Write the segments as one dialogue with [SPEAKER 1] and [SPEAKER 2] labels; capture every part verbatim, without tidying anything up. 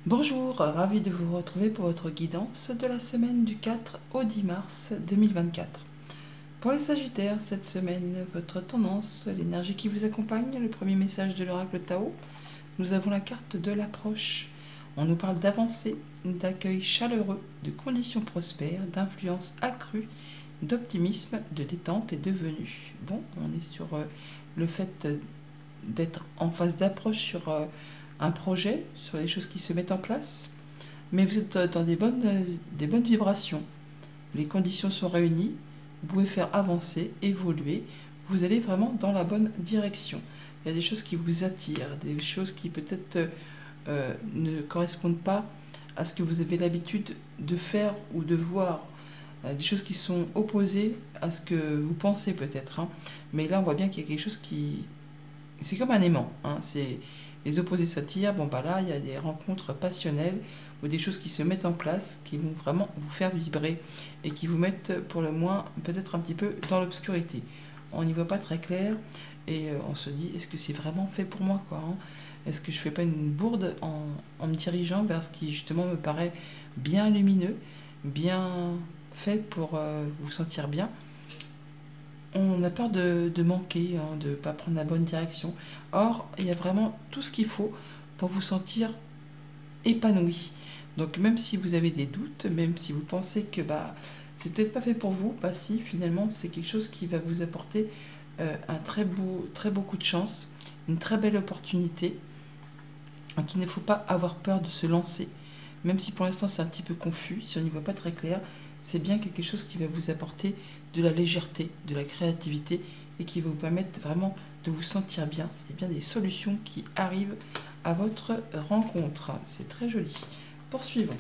[SPEAKER 1] Bonjour, ravi de vous retrouver pour votre guidance de la semaine du quatre au dix mars deux mille vingt-quatre. Pour les Sagittaires, cette semaine, votre tendance, l'énergie qui vous accompagne, le premier message de l'oracle Tao, nous avons la carte de l'approche. On nous parle d'avancée, d'accueil chaleureux, de conditions prospères, d'influence accrue, d'optimisme, de détente et de venue. Bon, on est sur euh, le fait d'être en phase d'approche sur euh, un projet, sur les choses qui se mettent en place, mais vous êtes dans des bonnes, des bonnes vibrations. Les conditions sont réunies, vous pouvez faire avancer, évoluer, vous allez vraiment dans la bonne direction. Il y a des choses qui vous attirent, des choses qui peut-être euh, ne correspondent pas à ce que vous avez l'habitude de faire ou de voir, euh, des choses qui sont opposées à ce que vous pensez peut-être. Hein. Mais là, on voit bien qu'il y a quelque chose qui... C'est comme un aimant, hein. C'est... Les opposés s'attirent, bon bah là il y a des rencontres passionnelles ou des choses qui se mettent en place qui vont vraiment vous faire vibrer et qui vous mettent pour le moins peut-être un petit peu dans l'obscurité. On n'y voit pas très clair et euh, on se dit est-ce que c'est vraiment fait pour moi quoi, hein? Est-ce que je fais pas une bourde en, en me dirigeant vers ce qui justement me paraît bien lumineux, bien fait pour euh, vous sentir bien? On a peur de, de manquer, hein, de ne pas prendre la bonne direction. Or, il y a vraiment tout ce qu'il faut pour vous sentir épanoui. Donc même si vous avez des doutes, même si vous pensez que bah, c'est peut-être pas fait pour vous, bah si, finalement, c'est quelque chose qui va vous apporter euh, un très beau, très beau coup de chance, une très belle opportunité, qu'il ne faut pas avoir peur de se lancer. Même si pour l'instant c'est un petit peu confus, si on n'y voit pas très clair, c'est bien quelque chose qui va vous apporter de la légèreté, de la créativité et qui va vous permettre vraiment de vous sentir bien. Il y a bien des solutions qui arrivent à votre rencontre. C'est très joli. Poursuivons.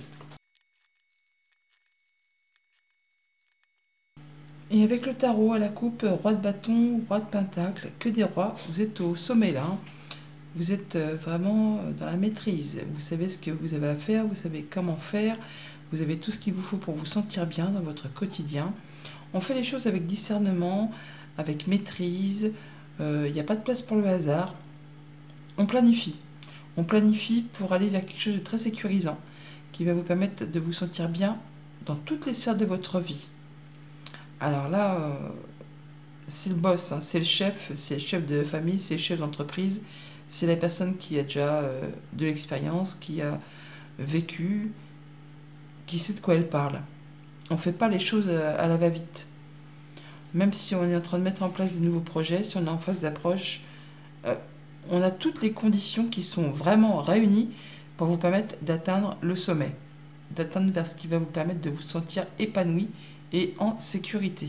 [SPEAKER 1] Et avec le tarot à la coupe, roi de bâton, roi de pentacle, que des rois, vous êtes au sommet là. Hein. Vous êtes vraiment dans la maîtrise. Vous savez ce que vous avez à faire, vous savez comment faire, vous avez tout ce qu'il vous faut pour vous sentir bien dans votre quotidien. On fait les choses avec discernement, avec maîtrise. Il euh, n'y a pas de place pour le hasard. On planifie. On planifie pour aller vers quelque chose de très sécurisant, qui va vous permettre de vous sentir bien dans toutes les sphères de votre vie. Alors là, euh, c'est le boss, hein, c'est le chef, c'est le chef de famille, c'est le chef d'entreprise. C'est la personne qui a déjà euh, de l'expérience, qui a vécu, qui sait de quoi elle parle. On ne fait pas les choses à la va-vite. Même si on est en train de mettre en place des nouveaux projets, si on est en phase d'approche, euh, on a toutes les conditions qui sont vraiment réunies pour vous permettre d'atteindre le sommet, d'atteindre vers ce qui va vous permettre de vous sentir épanoui et en sécurité.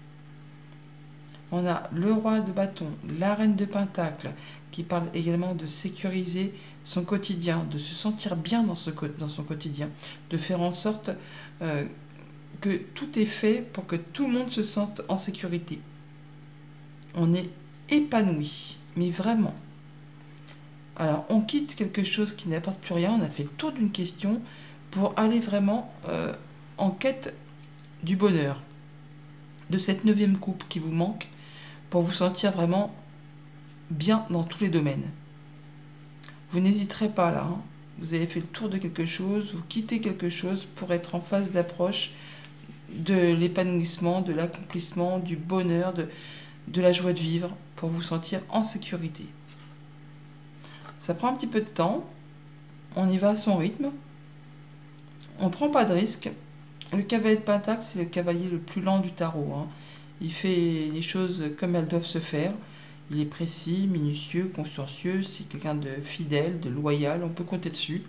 [SPEAKER 1] On a le roi de bâton, la reine de pentacle, qui parle également de sécuriser son quotidien, de se sentir bien dans, ce, dans son quotidien, de faire en sorte euh, que tout est fait pour que tout le monde se sente en sécurité. On est épanoui, mais vraiment. Alors, on quitte quelque chose qui n'apporte plus rien, on a fait le tour d'une question pour aller vraiment euh, en quête du bonheur, de cette neuvième coupe qui vous manque, pour vous sentir vraiment bien dans tous les domaines. Vous n'hésiterez pas là, hein. Vous avez fait le tour de quelque chose, vous quittez quelque chose pour être en phase d'approche de l'épanouissement, de l'accomplissement, du bonheur, de, de la joie de vivre, pour vous sentir en sécurité. Ça prend un petit peu de temps, on y va à son rythme, on ne prend pas de risque. Le cavalier de pentacle, c'est le cavalier le plus lent du tarot, hein. Il fait les choses comme elles doivent se faire. Il est précis, minutieux, consciencieux. C'est quelqu'un de fidèle, de loyal. On peut compter dessus.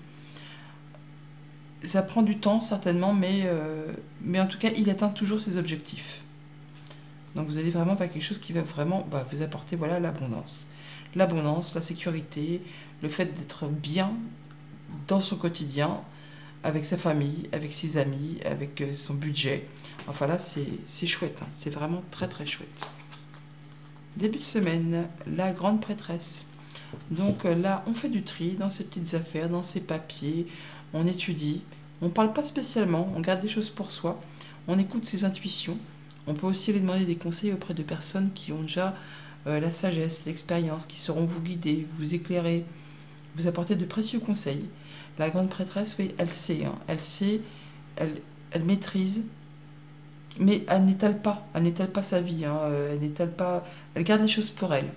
[SPEAKER 1] Ça prend du temps, certainement, mais, euh, mais en tout cas, il atteint toujours ses objectifs. Donc vous allez vraiment faire quelque chose qui va vraiment bah, vous apporter voilà, l'abondance. L'abondance, la sécurité, le fait d'être bien dans son quotidien, avec sa famille, avec ses amis, avec son budget. Enfin là, c'est chouette, hein. C'est vraiment très très chouette. Début de semaine, la grande prêtresse. Donc là, on fait du tri dans ses petites affaires, dans ses papiers, on étudie, on ne parle pas spécialement, on garde des choses pour soi, on écoute ses intuitions. On peut aussi aller demander des conseils auprès de personnes qui ont déjà euh, la sagesse, l'expérience, qui sauront vous guider, vous éclairer, vous apporter de précieux conseils. La grande prêtresse, oui, elle sait, hein, elle sait, elle, elle maîtrise, mais elle n'étale pas, elle n'étale pas sa vie, hein, elle n'étale pas, elle garde les choses pour elle.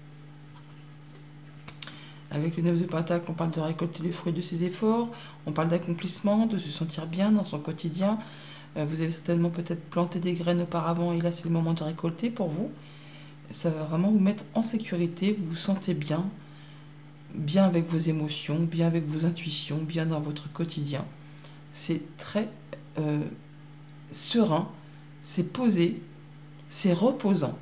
[SPEAKER 1] Avec le neuf de Pentacle, on parle de récolter le fruit de ses efforts, on parle d'accomplissement, de se sentir bien dans son quotidien. Euh, vous avez certainement peut-être planté des graines auparavant et là c'est le moment de récolter pour vous. Ça va vraiment vous mettre en sécurité, vous vous sentez bien, bien avec vos émotions, bien avec vos intuitions, bien dans votre quotidien. C'est très euh, serein, c'est posé, c'est reposant.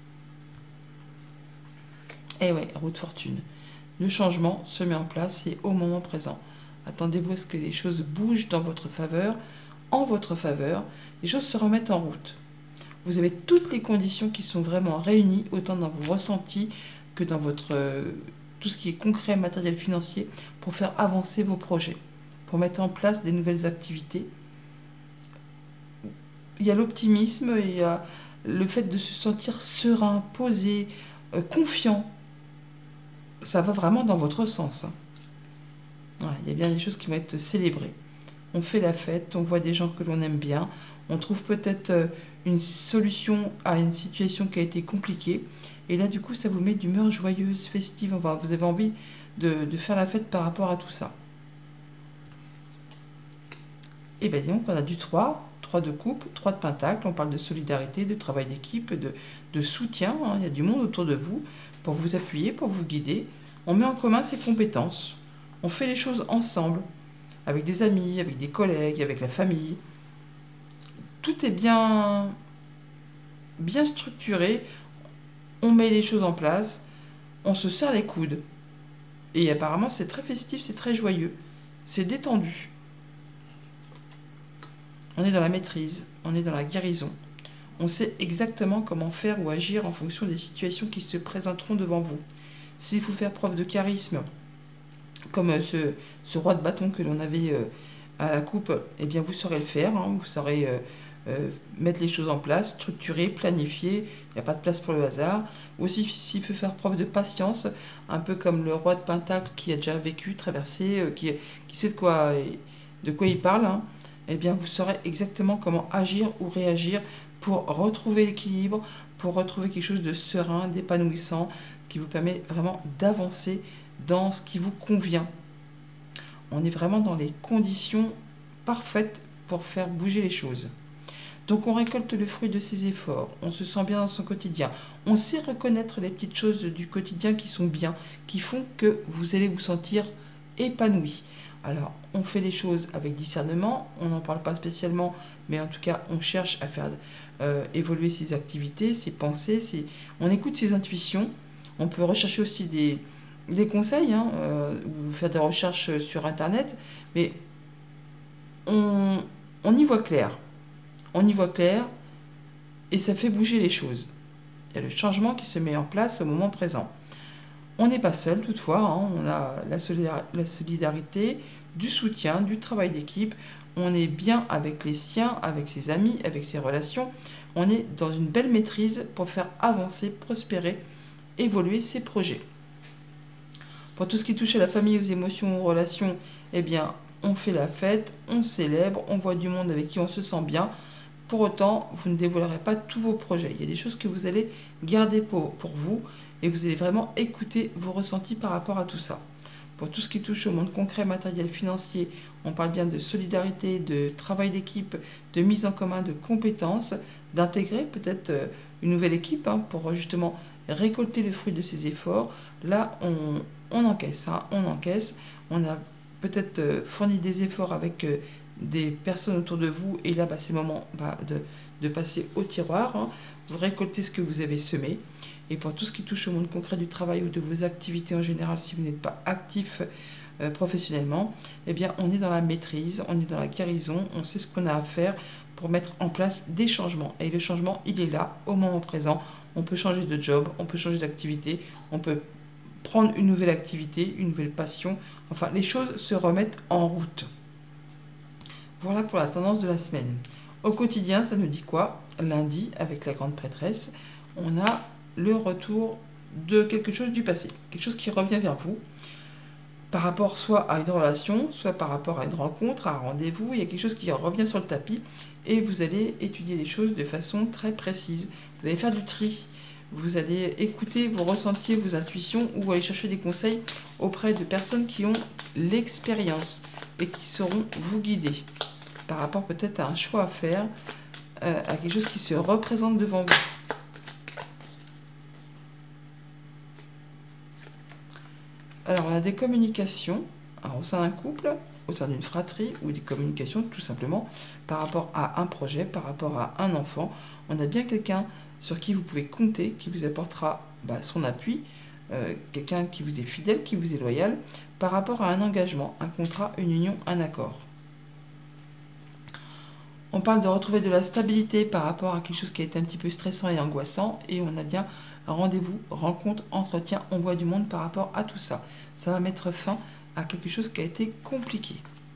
[SPEAKER 1] Et ouais, roue de fortune. Le changement se met en place et au moment présent. Attendez-vous à ce que les choses bougent dans votre faveur, en votre faveur, les choses se remettent en route. Vous avez toutes les conditions qui sont vraiment réunies, autant dans vos ressentis que dans votre, euh, tout ce qui est concret, matériel, financier, pour faire avancer vos projets, pour mettre en place des nouvelles activités. Il y a l'optimisme, il y a le fait de se sentir serein, posé, euh, confiant. Ça va vraiment dans votre sens. Hein. Ouais, il y a bien des choses qui vont être célébrées. On fait la fête, on voit des gens que l'on aime bien, on trouve peut-être une solution à une situation qui a été compliquée, et là du coup ça vous met d'humeur joyeuse, festive, enfin, vous avez envie de, de faire la fête par rapport à tout ça. Et bien donc on a du trois, trois de coupe, trois de pentacle, on parle de solidarité, de travail d'équipe, de, de soutien, hein, il y a du monde autour de vous pour vous appuyer, pour vous guider, on met en commun ses compétences, on fait les choses ensemble, avec des amis, avec des collègues, avec la famille. Tout est bien, bien structuré, on met les choses en place, on se serre les coudes. Et apparemment, c'est très festif, c'est très joyeux, c'est détendu. On est dans la maîtrise, on est dans la guérison. On sait exactement comment faire ou agir en fonction des situations qui se présenteront devant vous. S'il faut faire preuve de charisme, comme ce, ce roi de bâton que l'on avait euh, à la coupe, eh bien vous saurez le faire, hein, vous saurez euh, euh, mettre les choses en place, structurer, planifier, il n'y a pas de place pour le hasard. Aussi, s'il faut faire preuve de patience, un peu comme le roi de Pentacle qui a déjà vécu, traversé, euh, qui, qui sait de quoi, de quoi il parle, hein, eh bien vous saurez exactement comment agir ou réagir pour retrouver l'équilibre, pour retrouver quelque chose de serein, d'épanouissant, qui vous permet vraiment d'avancer dans ce qui vous convient. On est vraiment dans les conditions parfaites pour faire bouger les choses. Donc on récolte le fruit de ses efforts, on se sent bien dans son quotidien, on sait reconnaître les petites choses du quotidien qui sont bien, qui font que vous allez vous sentir épanoui. Alors on fait les choses avec discernement, on n'en parle pas spécialement, mais en tout cas on cherche à faire euh, évoluer ses activités, ses pensées, ses... on écoute ses intuitions, on peut rechercher aussi des des conseils, hein, euh, ou faire des recherches sur internet, mais on, on y voit clair. On y voit clair et ça fait bouger les choses. Il y a le changement qui se met en place au moment présent. On n'est pas seul toutefois, hein, on a la, solidar la solidarité, du soutien, du travail d'équipe, on est bien avec les siens, avec ses amis, avec ses relations, on est dans une belle maîtrise pour faire avancer, prospérer, évoluer ses projets. Pour tout ce qui touche à la famille, aux émotions, aux relations, eh bien, on fait la fête, on célèbre, on voit du monde avec qui on se sent bien. Pour autant, vous ne dévoilerez pas tous vos projets. Il y a des choses que vous allez garder pour, pour vous et vous allez vraiment écouter vos ressentis par rapport à tout ça. Pour tout ce qui touche au monde concret, matériel, financier, on parle bien de solidarité, de travail d'équipe, de mise en commun de compétences, d'intégrer peut-être une nouvelle équipe hein, pour justement récolter le fruit de ses efforts. Là, on... on encaisse, hein, on encaisse, on a peut-être euh, fourni des efforts avec euh, des personnes autour de vous, et là, bah, c'est le moment bah, de, de passer au tiroir, hein. Vous récoltez ce que vous avez semé, et pour tout ce qui touche au monde concret du travail ou de vos activités en général, si vous n'êtes pas actif euh, professionnellement, eh bien, on est dans la maîtrise, on est dans la guérison, on sait ce qu'on a à faire pour mettre en place des changements, et le changement, il est là, au moment présent. On peut changer de job, on peut changer d'activité, on peut prendre une nouvelle activité, une nouvelle passion. Enfin, les choses se remettent en route. Voilà pour la tendance de la semaine. Au quotidien, ça nous dit quoi? Lundi, avec la grande prêtresse, on a le retour de quelque chose du passé. Quelque chose qui revient vers vous. par rapport soit à une relation, soit par rapport à une rencontre, à un rendez-vous. Il y a quelque chose qui revient sur le tapis et vous allez étudier les choses de façon très précise. Vous allez faire du tri. Vous allez écouter vos ressentis, vos intuitions ou aller chercher des conseils auprès de personnes qui ont l'expérience et qui sauront vous guider par rapport peut-être à un choix à faire, euh, à quelque chose qui se représente devant vous. Alors, on a des communications alors, au sein d'un couple, au sein d'une fratrie, ou des communications tout simplement par rapport à un projet, par rapport à un enfant. On a bien quelqu'un sur qui vous pouvez compter, qui vous apportera bah, son appui, euh, quelqu'un qui vous est fidèle, qui vous est loyal, par rapport à un engagement, un contrat, une union, un accord. On parle de retrouver de la stabilité par rapport à quelque chose qui a été un petit peu stressant et angoissant, et on a bien un rendez-vous, rencontre, entretien, on voit du monde par rapport à tout ça. Ça va mettre fin à quelque chose qui a été compliqué.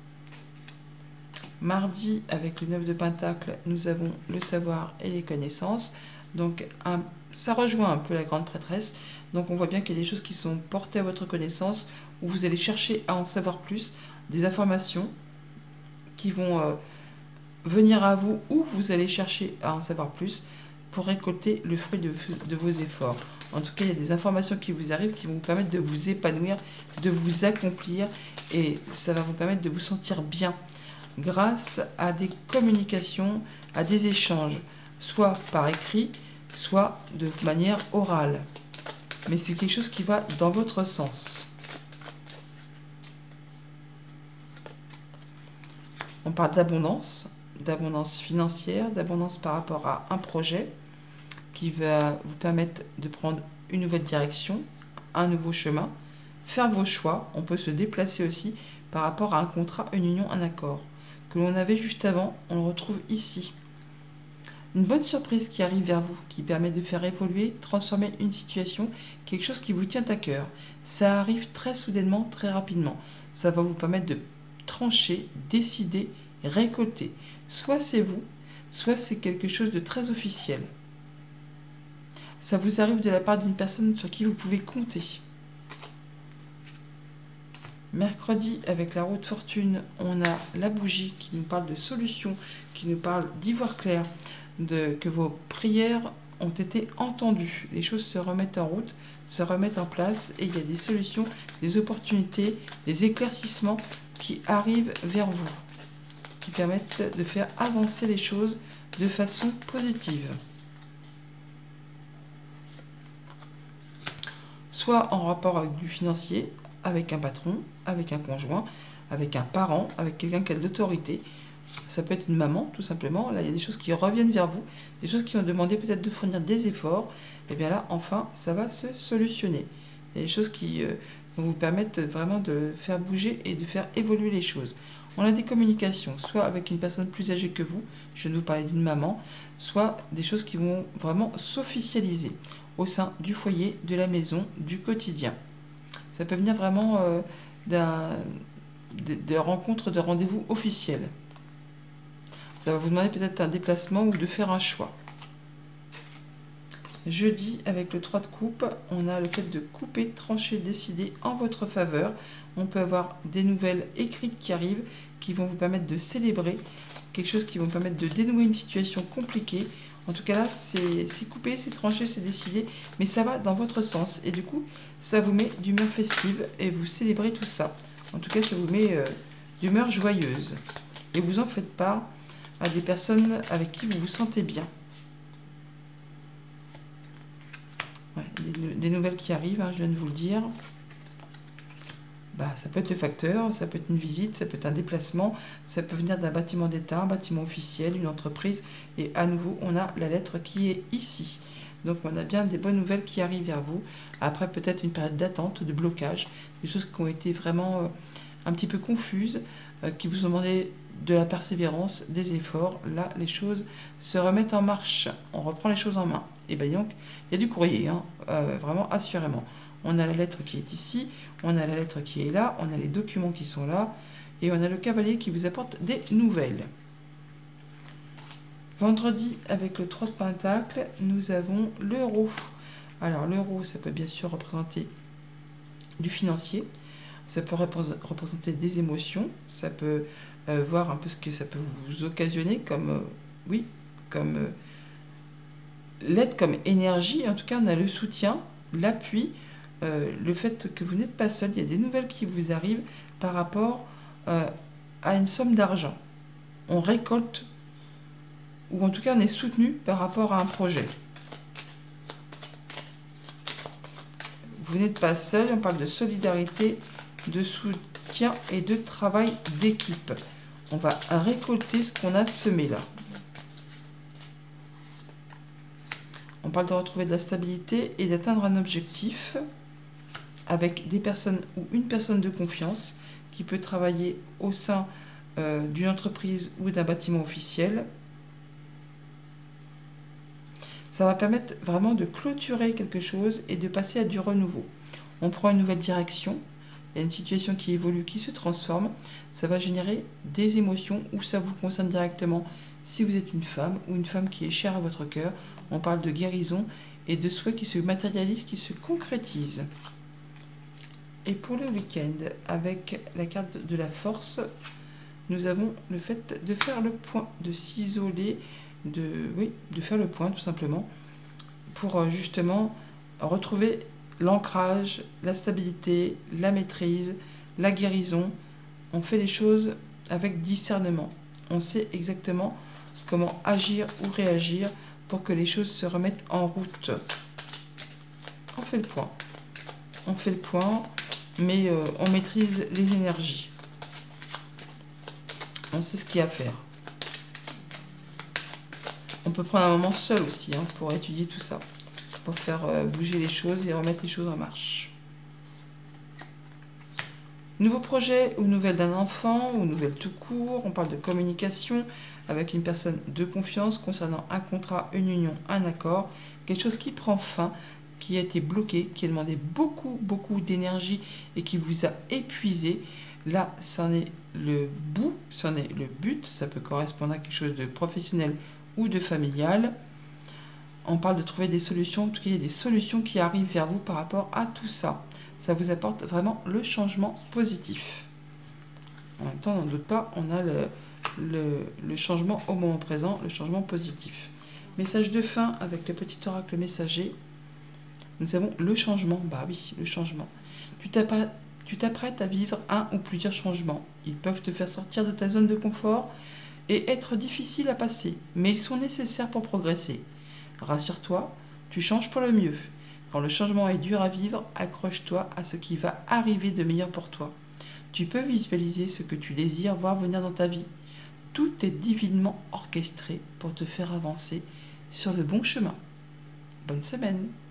[SPEAKER 1] Mardi, avec le neuf de Pentacle, nous avons le savoir et les connaissances. Donc, un, ça rejoint un peu la grande prêtresse. Donc, on voit bien qu'il y a des choses qui sont portées à votre connaissance, où vous allez chercher à en savoir plus, des informations qui vont euh, venir à vous, ou vous allez chercher à en savoir plus pour récolter le fruit de, de vos efforts. En tout cas, il y a des informations qui vous arrivent qui vont vous permettre de vous épanouir, de vous accomplir, et ça va vous permettre de vous sentir bien grâce à des communications, à des échanges, soit par écrit, soit de manière orale. Mais c'est quelque chose qui va dans votre sens. On parle d'abondance, d'abondance financière, d'abondance par rapport à un projet qui va vous permettre de prendre une nouvelle direction, un nouveau chemin, faire vos choix. On peut se déplacer aussi par rapport à un contrat, une union, un accord. Que l'on avait juste avant, on le retrouve ici. Une bonne surprise qui arrive vers vous, qui permet de faire évoluer, transformer une situation, quelque chose qui vous tient à cœur. Ça arrive très soudainement, très rapidement. Ça va vous permettre de trancher, décider, récolter. Soit c'est vous, soit c'est quelque chose de très officiel. Ça vous arrive de la part d'une personne sur qui vous pouvez compter. Mercredi, avec la roue de fortune, on a la bougie qui nous parle de solutions, qui nous parle d'ivoire clair, de, que vos prières ont été entendues. Les choses se remettent en route, se remettent en place, et il y a des solutions, des opportunités, des éclaircissements qui arrivent vers vous, qui permettent de faire avancer les choses de façon positive. Soit en rapport avec du financier, avec un patron, avec un conjoint, avec un parent, avec quelqu'un qui a de l'autorité. Ça peut être une maman, tout simplement. Là, il y a des choses qui reviennent vers vous, des choses qui ont demandé peut-être de fournir des efforts. Et bien là, enfin, ça va se solutionner. Il y a des choses qui euh, vont vous permettre vraiment de faire bouger et de faire évoluer les choses. On a des communications, soit avec une personne plus âgée que vous, je viens de vous parler d'une maman, soit des choses qui vont vraiment s'officialiser au sein du foyer, de la maison, du quotidien. Ça peut venir vraiment euh, d'un, de, de rencontres, de rendez-vous officiels. Ça va vous demander peut-être un déplacement ou de faire un choix. Jeudi, avec le trois de coupe, on a le fait de couper, trancher, décider en votre faveur. On peut avoir des nouvelles écrites qui arrivent, qui vont vous permettre de célébrer, quelque chose qui va vous permettre de dénouer une situation compliquée. En tout cas là, c'est coupé, c'est tranché, c'est décidé, mais ça va dans votre sens. Et du coup, ça vous met d'humeur festive et vous célébrez tout ça. En tout cas, ça vous met euh, d'humeur joyeuse. Et vous en faites part à des personnes avec qui vous vous sentez bien. Ouais, des, des nouvelles qui arrivent, hein, je viens de vous le dire. Bah, ça peut être le facteur, ça peut être une visite, ça peut être un déplacement, ça peut venir d'un bâtiment d'État, un bâtiment officiel, une entreprise. Et à nouveau, on a la lettre qui est ici. Donc on a bien des bonnes nouvelles qui arrivent vers vous. Après peut-être une période d'attente, de blocage, des choses qui ont été vraiment euh, un petit peu confuses, euh, qui vous ont demandé de la persévérance, des efforts. Là, les choses se remettent en marche. On reprend les choses en main. Et bien donc, il y a du courrier, hein, euh, vraiment assurément. On a la lettre qui est ici, on a la lettre qui est là, on a les documents qui sont là, et on a le cavalier qui vous apporte des nouvelles. Vendredi, avec le trois de Pentacle, nous avons l'euro. Alors l'euro, ça peut bien sûr représenter du financier, Ça peut représenter des émotions, ça peut euh, voir un peu ce que ça peut vous occasionner comme, euh, oui, comme euh, l'aide comme énergie. En tout cas, on a le soutien, l'appui, euh, le fait que vous n'êtes pas seul. Il y a des nouvelles qui vous arrivent par rapport euh, à une somme d'argent. On récolte, ou en tout cas on est soutenu par rapport à un projet. Vous n'êtes pas seul, on parle de solidarité, de soutien et de travail d'équipe. On va récolter ce qu'on a semé là. On parle de retrouver de la stabilité et d'atteindre un objectif avec des personnes ou une personne de confiance qui peut travailler au sein euh, d'une entreprise ou d'un bâtiment officiel. Ça va permettre vraiment de clôturer quelque chose et de passer à du renouveau. On prend une nouvelle direction, il y a une situation qui évolue, qui se transforme. Ça va générer des émotions ou ça vous concerne directement si vous êtes une femme ou une femme qui est chère à votre cœur. On parle de guérison et de souhaits qui se matérialisent, qui se concrétisent. Et pour le week-end, avec la carte de la force, nous avons le fait de faire le point, de s'isoler, de, oui, de faire le point tout simplement, pour justement retrouver l'ancrage, la stabilité, la maîtrise, la guérison. On fait les choses avec discernement. On sait exactement comment agir ou réagir pour que les choses se remettent en route. On fait le point. On fait le point, mais euh, on maîtrise les énergies. On sait ce qu'il y a à faire. On peut prendre un moment seul aussi hein, pour étudier tout ça, pour faire euh, bouger les choses et remettre les choses en marche. Nouveau projet ou nouvelle d'un enfant, ou nouvelle tout court, on parle de communication avec une personne de confiance concernant un contrat, une union, un accord, quelque chose qui prend fin, qui a été bloqué, qui a demandé beaucoup, beaucoup d'énergie et qui vous a épuisé. Là, c'en est le bout, c'en est le but, ça peut correspondre à quelque chose de professionnel ou de familial. On parle de trouver des solutions, en tout cas il y a des solutions qui arrivent vers vous par rapport à tout ça. Ça vous apporte vraiment le changement positif. En même temps, n'en doute pas, on a le, le, le changement au moment présent, le changement positif. Message de fin avec le petit oracle messager. Nous avons le changement, bah oui, le changement. Tu t'apprêtes à vivre un ou plusieurs changements. Ils peuvent te faire sortir de ta zone de confort et être difficiles à passer, mais ils sont nécessaires pour progresser. Rassure-toi, tu changes pour le mieux. Quand le changement est dur à vivre, accroche-toi à ce qui va arriver de meilleur pour toi. Tu peux visualiser ce que tu désires voir venir dans ta vie. Tout est divinement orchestré pour te faire avancer sur le bon chemin. Bonne semaine!